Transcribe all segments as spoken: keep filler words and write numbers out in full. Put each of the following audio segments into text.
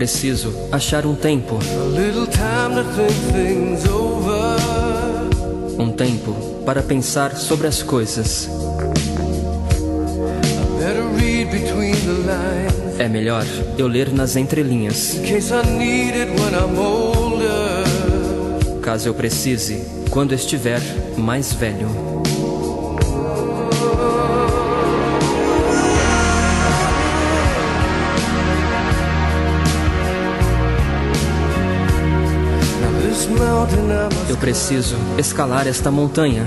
preciso achar um tempo. Um tempo para pensar sobre as coisas. É melhor eu ler nas entrelinhas, caso eu precise quando estiver mais velho. Eu preciso escalar esta montanha.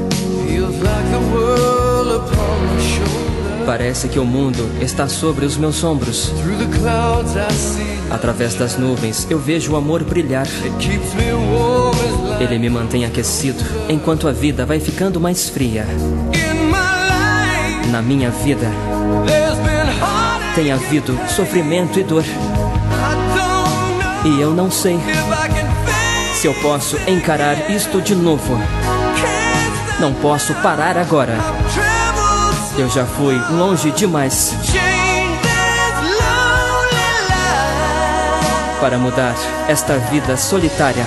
Parece que o mundo está sobre os meus ombros. Através das nuvens eu vejo o amor brilhar. Ele me mantém aquecido enquanto a vida vai ficando mais fria. Na minha vida tem havido sofrimento e dor. E eu não sei se eu posso encarar isto de novo. Não posso parar agora. Eu já fui longe demais para mudar esta vida solitária.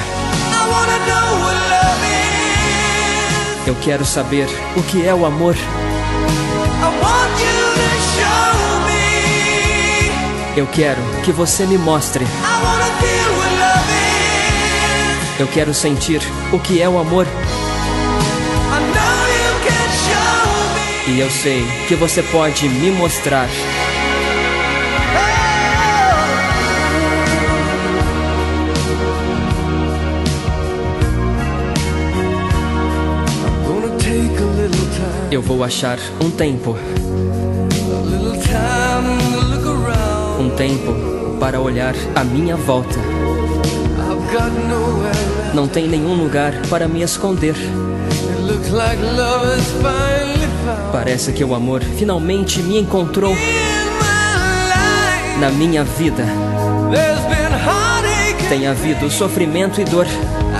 Eu quero saber o que é o amor. Eu quero que você me mostre. Eu quero sentir o que é o amor. E eu sei que você pode me mostrar. Eu vou achar um tempo. Um tempo para olhar à minha volta. Não tem nenhum lugar para me esconder. Parece que o amor finalmente me encontrou. Na minha vida tem havido sofrimento e dor.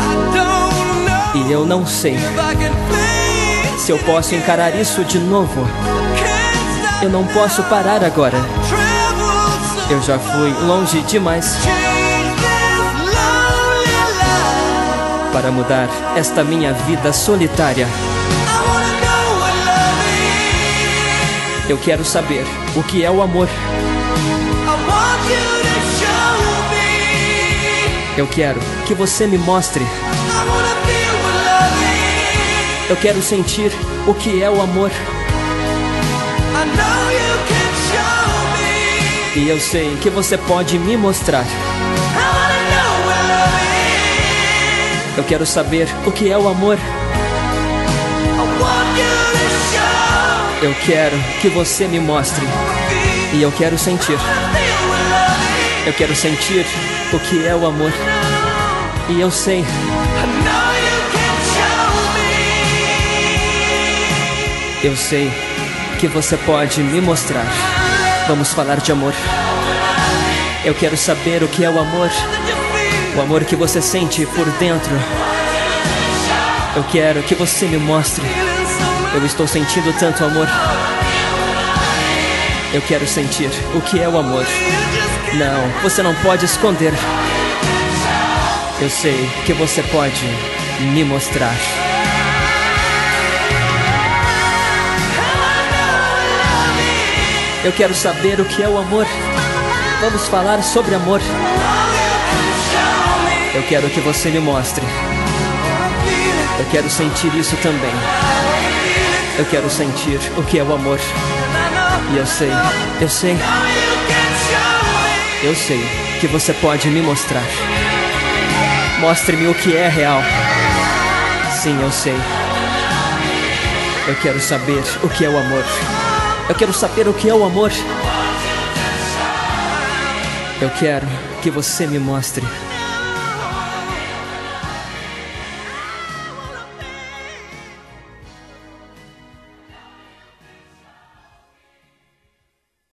E eu não sei se eu posso encarar isso de novo. Eu não posso parar agora. Eu já fui longe demais para mudar esta minha vida solitária. Eu quero saber o que é o amor. Eu quero que você me mostre. Eu quero sentir o que é o amor. E eu sei que você pode me mostrar. Eu quero saber o que é o amor. Eu quero que você me mostre. E eu quero sentir. Eu quero sentir o que é o amor. E eu sei. Eu sei que você pode me mostrar. Vamos falar de amor. Eu quero saber o que é o amor. O amor que você sente por dentro. Eu quero que você me mostre. Eu estou sentindo tanto amor. Eu quero sentir o que é o amor. Não, você não pode esconder. Eu sei que você pode me mostrar. Eu quero saber o que é o amor. Vamos falar sobre amor. Eu quero que você me mostre. Eu quero sentir isso também. Eu quero sentir o que é o amor. E eu sei, eu sei. Eu sei que você pode me mostrar. Mostre-me o que é real. Sim, eu sei. Eu quero saber o que é o amor. Eu quero saber o que é o amor. Eu quero que você me mostre.